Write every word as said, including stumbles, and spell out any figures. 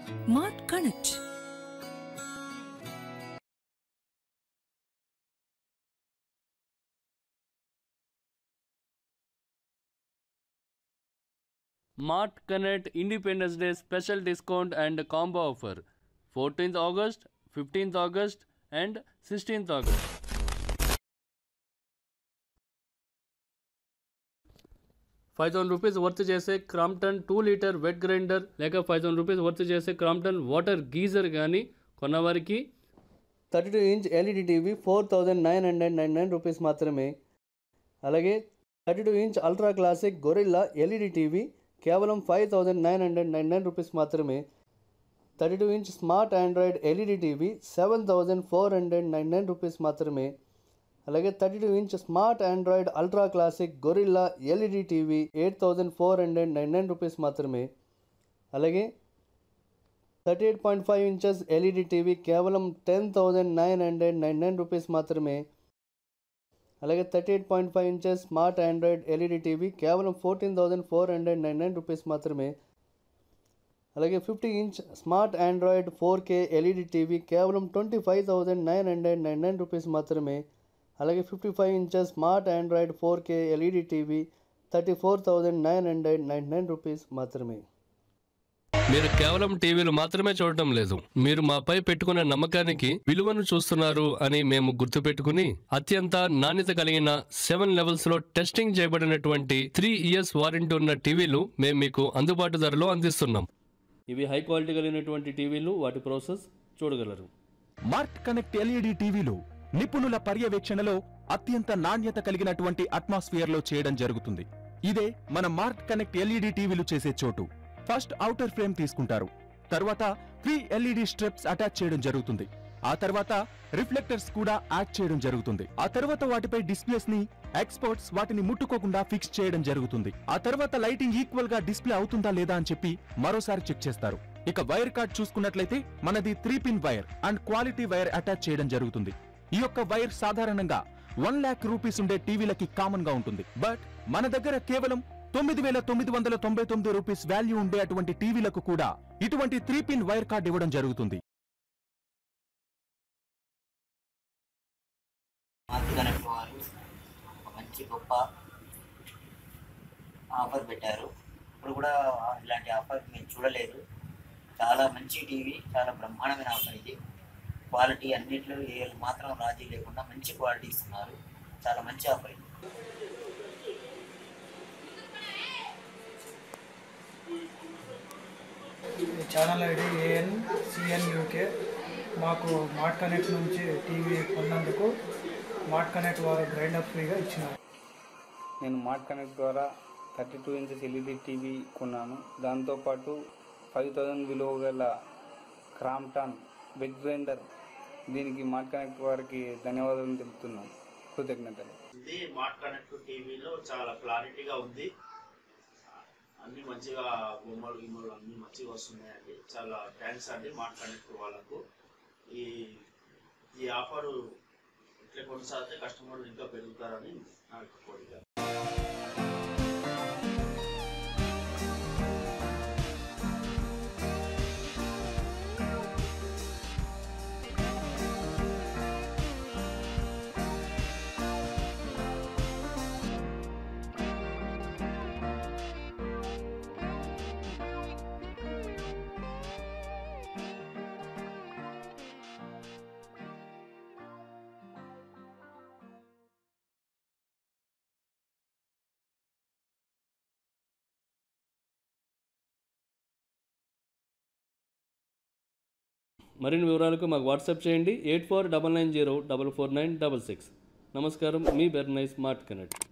MARTCONNECT. MARTCONNECT Independence Day special discount and combo offer fourteenth August, fifteenth August and sixteenth August. five thousand rupees worth చేసే Crompton two litre wet grinder లేక five thousand rupees worth చేసే Crompton water geyser కానీ కొన్నవారికి thirty two inch LED TV four thousand nine hundred nine nine rupees మాత్రమే. అలాగే thirty two inch ultra classic Gorilla LED TV కేవలం five thousand nine hundred nine nine rupees మాత్రమే. Thirty two inch smart Android LED TV seven thousand four hundred nine nine rupees మాత్రమే. అలాగే thirty two inch smart Android ultra classic Gorilla LED TV eight thousand four hundred nine nine rupees మాత్రమే. అలాగే thirty eight point five inches LED TV కేవలం ten thousand nine hundred nine nine rupees మాత్రమే. అలాగే thirty eight point five inches smart Android LED TV కేవలం fourteen thousand four hundred nine nine rupees మాత్రమే. అలాగే fifty inch smart Android four K LED TV కేవలం twenty five thousand nine hundred nine nine rupees మాత్రమే. అలాగే fifty five inches smart Android four K LED TV thirty four thousand nine hundred nine nine rupees మాత్రమే. మీరు కేవలం టీవీలు మాత్రమే చూడటం లేదు, మీరు మాపై పెట్టుకున్న నమ్మకానికి విలువను చూస్తున్నారు అని మేము గుర్తుపెట్టుకుని అత్యంత నాణ్యత కలిగిన సెవెన్ లెవెల్స్ లో టెస్టింగ్ చేయబడినటువంటి త్రీ ఇయర్స్ వారంటీ ఉన్న టీవీలు మేము మీకు అందుబాటు ధరలో అందిస్తున్నాం. ఇవి హై క్వాలిటీ కలిగినటువంటి టీవీలు, వాటి ప్రాసెస్ చూడగలరు. మార్ట్ కనెక్ట్ ఎల్ఈడి టీవీలు నిపుణుల పర్యవేక్షణలో అత్యంత నాణ్యత కలిగినటువంటి అట్మాస్ఫియర్ లో చేయడం జరుగుతుంది. ఇదే మన మార్ట్ కనెక్ట్ ఎల్ఈడి టీవీలు చేసే చోటు. ఫస్ట్ ఔటర్ ఫ్రేమ్ తీసుకుంటారు, తర్వాత త్రీ ఎల్ఈడి స్ట్రిప్స్ అటాచ్ చేయడం జరుగుతుంది. ఆ తర్వాత రిఫ్లెక్టర్స్ కూడా యాడ్ చేయడం జరుగుతుంది. ఆ తర్వాత వాటిపై డిస్ప్లేస్ ని ఎక్స్పర్ట్స్ వాటిని ముట్టుకోకుండా ఫిక్స్ చేయడం జరుగుతుంది. ఆ తర్వాత లైటింగ్ ఈక్వల్ గా డిస్ప్లే అవుతుందా లేదా అని చెప్పి మరోసారి చెక్ చేస్తారు. ఇక వైర్ కార్డ్ చూసుకున్నట్లయితే మనది three pin wire and quality wire attach చేయడం జరుగుతుంది. ఈ యొక్క వైర్ సాధారణంగా వన్ లాక్ రూపీస్ ఉండే టీవీలకి కామన్ గా ఉంటుంది. బట్ మన దగ్గర కేవలం తొమ్మిది వేల తొమ్మిది వందల తొంభై తొమ్మిది రూపీస్ వాల్యూ ఉండే అటువంటి టీవీలకు కూడా ఇటువంటి త్రీ పిన్ వైర్ కార్డ్ ఇవ్వడం జరుగుతుంది. మంచి గొప్ప ఆఫర్ పెట్టారు. ఇప్పుడు కూడా ఇలాంటి ఆఫర్ మేము చూడలేదు. చాలా మంచి టీవీ, చాలా బ్రహ్మాండమైన ఆఫర్ ఇది. క్వాలిటీ అన్నింటిలో ఏ మాత్రం రాజీ లేకుండా మంచి క్వాలిటీ ఇస్తున్నారు. చాలా మంచి ఆఫర్ ఇది. Channel ID AN CN UK. మాకు మార్ట్ కనెక్ట్ నుంచి టీవీ కొన్నందుకు మార్ట్ కనెక్ట్ వారు గ్రైండర్ ఫ్రీగా ఇచ్చినారు. నేను మార్ట్ కనెక్ట్ ద్వారా thirty two inches LED TV కొన్నాను. దాంతోపాటు ఫైవ్ థౌజండ్ విలువ గల క్రాంప్టన్ వెట్ గ్రైండర్. దీనికి మార్ట్ కనెక్ట్ వారికి ధన్యవాదాలు తెలుపుతున్నాను. కృతజ్ఞతలు. మార్ట్ కనెక్ట్ టీవీలో చాలా క్లారిటీగా ఉంది. అన్ని మంచిగా బొమ్మలు గిమ్మలు అన్ని మంచిగా వస్తున్నాయండి. చాలా థ్యాంక్స్ అండి మార్ట్ కనెక్ట్ వాళ్ళకు. ఈ ఈ ఆఫరు ఇట్లా కొనసాగితే కస్టమర్లు ఇంకా పెరుగుతారని నా యొక్క కోరిక. మరిన్ని వివరాలకు మాకు వాట్సాప్ చేయండి eight four double nine zero double four nine double six. నమస్కారం, మీ బెర్నైస్ మార్ట్ కనెక్ట్.